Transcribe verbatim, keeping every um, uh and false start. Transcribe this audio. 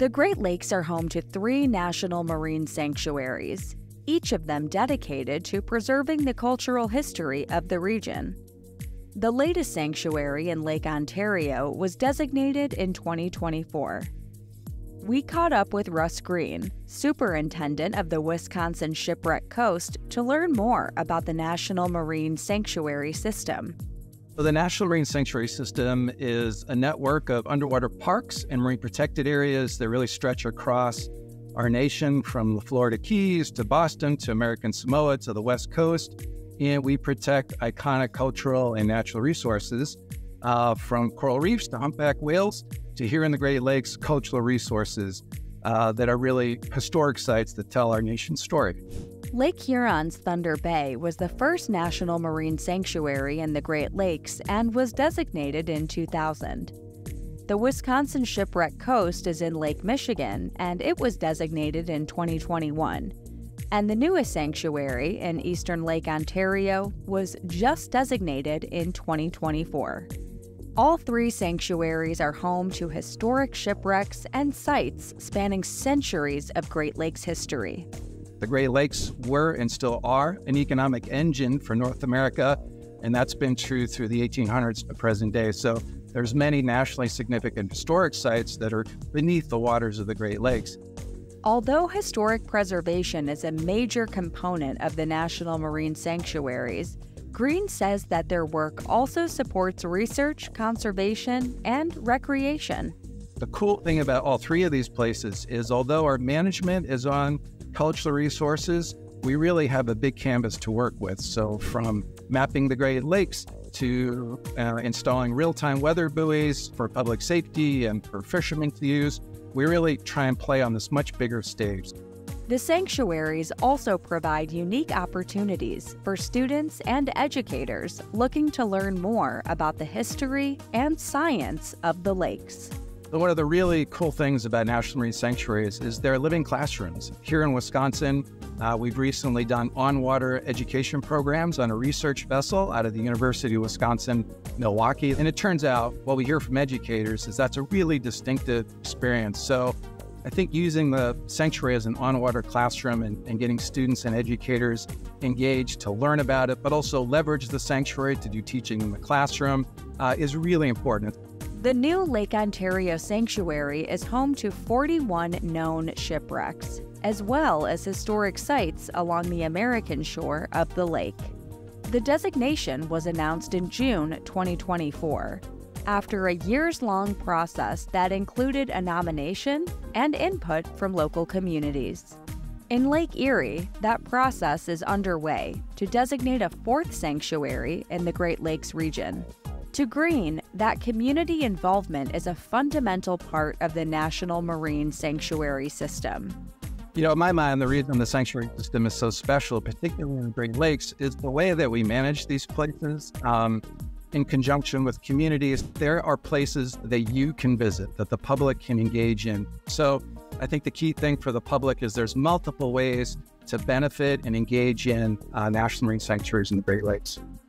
The Great Lakes are home to three national marine sanctuaries, each of them dedicated to preserving the cultural history of the region. The latest sanctuary in Lake Ontario was designated in twenty twenty-four. We caught up with Russ Green, superintendent of the Wisconsin Shipwreck Coast, to learn more about the National Marine Sanctuary System. So the National Marine Sanctuary System is a network of underwater parks and marine protected areas that really stretch across our nation, from the Florida Keys to Boston to American Samoa to the West Coast. And we protect iconic cultural and natural resources, uh, from coral reefs to humpback whales to here in the Great Lakes, cultural resources uh, that are really historic sites that tell our nation's story. Lake Huron's Thunder Bay was the first national marine sanctuary in the Great Lakes and was designated in two thousand. The Wisconsin Shipwreck Coast is in Lake Michigan, and it was designated in twenty twenty-one. And the newest sanctuary in eastern Lake Ontario was just designated in twenty twenty-four. All three sanctuaries are home to historic shipwrecks and sites spanning centuries of Great Lakes history. The Great Lakes were and still are an economic engine for North America, and that's been true through the eighteen hundreds to present day. So there's many nationally significant historic sites that are beneath the waters of the Great Lakes. Although historic preservation is a major component of the National Marine Sanctuaries, Green says that their work also supports research, conservation, and recreation. The cool thing about all three of these places is, although our management is on cultural resources, we really have a big canvas to work with. So from mapping the Great Lakes to uh, installing real-time weather buoys for public safety and for fishermen to use, we really try and play on this much bigger stage. The sanctuaries also provide unique opportunities for students and educators looking to learn more about the history and science of the lakes. One of the really cool things about National Marine Sanctuaries is they're living classrooms. Here in Wisconsin, uh, we've recently done on-water education programs on a research vessel out of the University of Wisconsin-Milwaukee. And it turns out, what we hear from educators is that's a really distinctive experience. So I think using the sanctuary as an on-water classroom and, and getting students and educators engaged to learn about it, but also leverage the sanctuary to do teaching in the classroom uh, is really important. The new Lake Ontario Sanctuary is home to forty-one known shipwrecks, as well as historic sites along the American shore of the lake. The designation was announced in June twenty twenty-four, after a years-long process that included a nomination and input from local communities. In Lake Erie, that process is underway to designate a fourth sanctuary in the Great Lakes region. To Green, that community involvement is a fundamental part of the National Marine Sanctuary System. You know, in my mind, the reason the sanctuary system is so special, particularly in the Great Lakes, is the way that we manage these places. Um, in conjunction with communities, there are places that you can visit, that the public can engage in. So I think the key thing for the public is there's multiple ways to benefit and engage in uh, National Marine Sanctuaries in the Great Lakes.